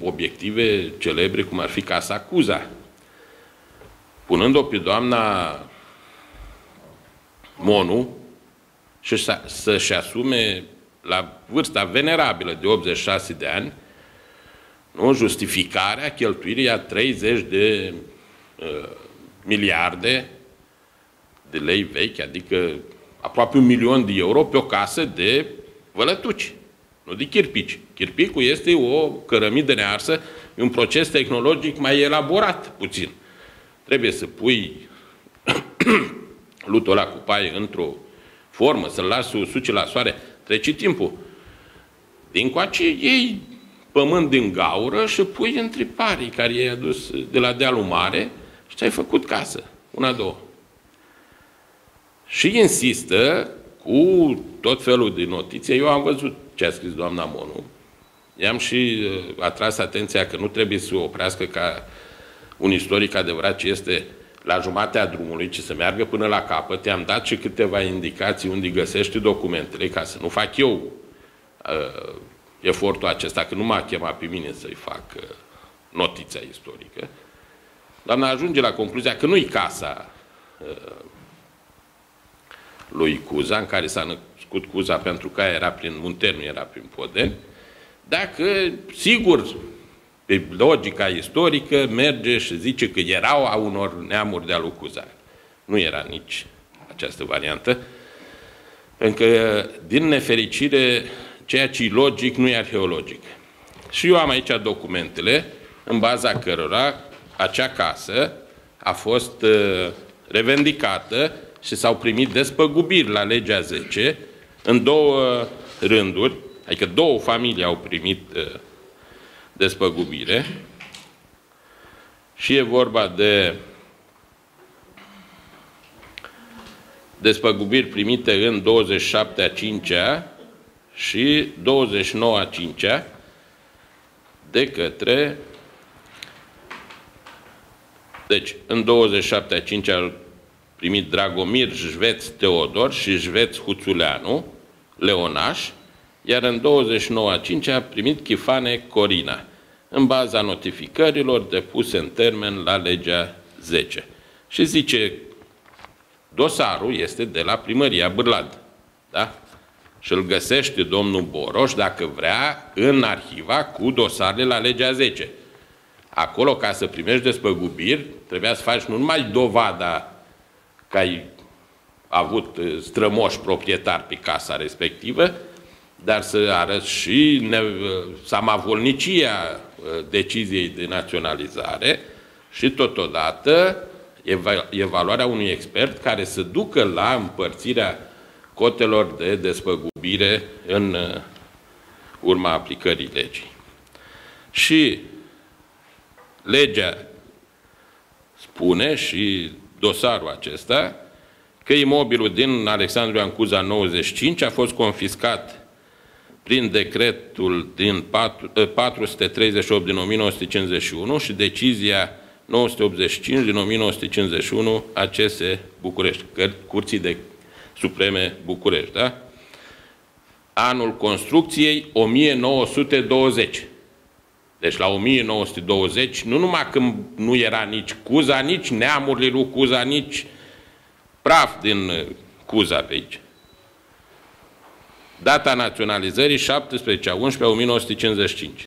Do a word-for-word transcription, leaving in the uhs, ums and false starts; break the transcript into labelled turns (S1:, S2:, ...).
S1: obiective celebre, cum ar fi Casa Cuza. Punând-o pe doamna Monu și să-și asume la vârsta venerabilă de optzeci și șase de ani, nu, justificarea cheltuirii a treizeci de uh, miliarde de lei vechi, adică aproape un milion de euro pe o casă de vălătuci, nu de chirpici. Chirpicul este o cărămidă nearsă, un proces tehnologic mai elaborat puțin. Trebuie să pui lutul ăla cu paie într-o formă, să-l lași să usuce la soare, trece timpul. Dincoace iei pământ din gaură și pui între parii care i-ai adus de la dealul mare și ți-ai făcut casă. Una, două. Și insistă cu tot felul de notițe. Eu am văzut ce a scris doamna Monu. I-am și uh, atras atenția că nu trebuie să o oprească ca un istoric adevărat ce este la jumatea drumului, ci să meargă până la capăt. I-am dat și câteva indicații unde găsește documentele, ca să nu fac eu uh, efortul acesta, că nu m-a chemat pe mine să-i fac uh, notița istorică. Doamna ajunge la concluzia că nu-i casa uh, lui Cuza, în care s-a născut Cuza, pentru că era prin Munten, nu era prin Podeni, dacă, sigur, pe logica istorică, merge și zice că erau a unor neamuri de-a lui Cuza. Nu era nici această variantă, pentru că, din nefericire, ceea ce e logic nu e arheologic. Și eu am aici documentele în baza cărora acea casă a fost uh, revendicată și s-au primit despăgubiri la legea zece în două rânduri, adică două familii au primit uh, despăgubire și e vorba de despăgubiri primite în douăzeci și șapte a cincea și douăzeci și nouă a cincea de către, deci în douăzeci și șapte a cincea a primit Dragomir Jveț Teodor și Jveț Huțuleanu, leonaș, iar în douăzeci și nouă a cincea a primit Chifane Corina, în baza notificărilor depuse în termen la legea zece. Și zice, dosarul este de la primăria Bârlad, da? Și îl găsește domnul Boroș, dacă vrea, în arhiva cu dosarele la legea zece. Acolo, ca să primești despăgubiri, trebuia să faci nu numai dovada că ai avut strămoși proprietari pe casa respectivă, dar să arăți și samavolnicia deciziei de naționalizare și totodată evaluarea unui expert care să ducă la împărțirea cotelor de despăgubire în urma aplicării legii. Și legea spune, și dosarul acesta, că imobilul din Alexandru Ioan Cuza nouăzeci și cinci a fost confiscat prin decretul din patru sute treizeci și opt din o mie nouă sute cincizeci și unu și decizia nouă sute optzeci și cinci din o mie nouă sute cincizeci și unu A C S București, Curții de Supreme București, da? Anul construcției o mie nouă sute douăzeci. Deci la o mie nouă sute douăzeci, nu numai că nu era nici Cuza, nici neamurile lui Cuza, nici praf din Cuza pe aici. Data naționalizării șaptesprezece a unsprezecea o mie nouă sute cincizeci și cinci.